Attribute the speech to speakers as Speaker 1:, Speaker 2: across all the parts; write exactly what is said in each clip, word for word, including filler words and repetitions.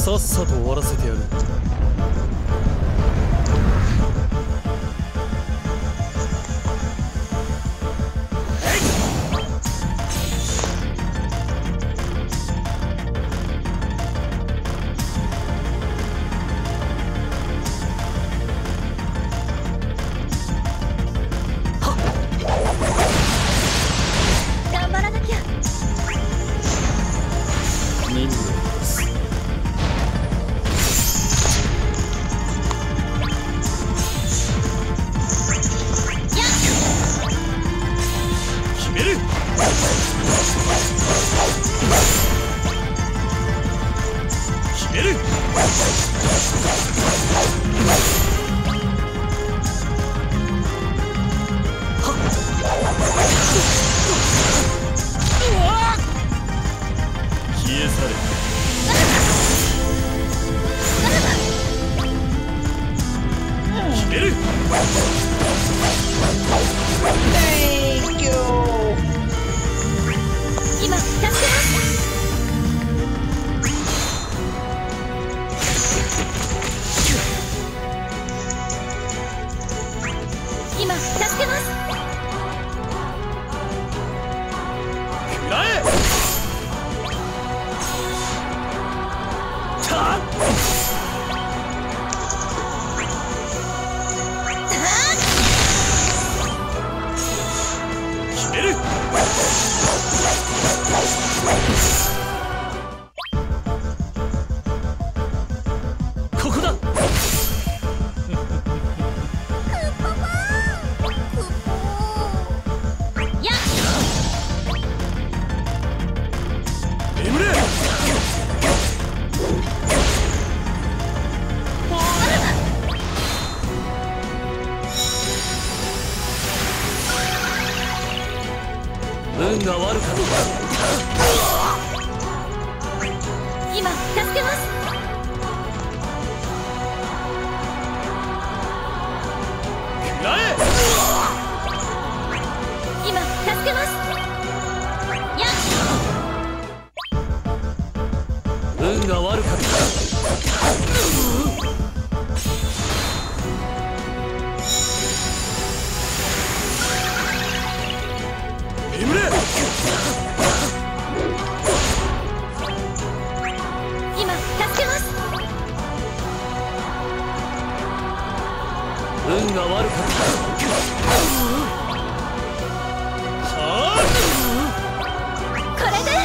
Speaker 1: さっさと終わらせてやる。
Speaker 2: 頑張らなきゃ。
Speaker 1: 任務です。決める。決める。消え去れ。決める。
Speaker 2: Thank you。今助けます。今助けます。
Speaker 1: 食らえ。たっ。決める。ここだ。
Speaker 2: やっ。
Speaker 1: 眠れ。運が悪かった。
Speaker 2: 今助けます。
Speaker 1: 食らえ。
Speaker 2: 今助けます。やっ。
Speaker 1: 運が悪かった。眠れ。
Speaker 2: 今助けます。
Speaker 1: 運が悪かった。はあ。
Speaker 2: これで。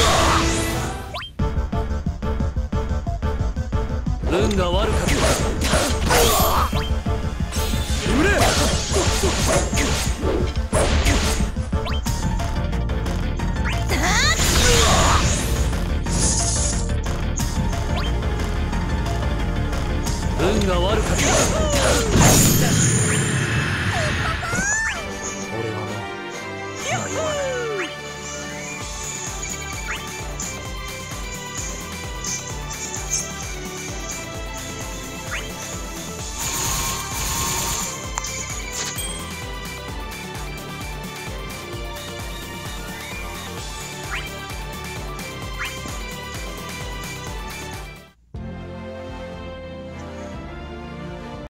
Speaker 1: 運が悪かった。眠れ。運が悪かった。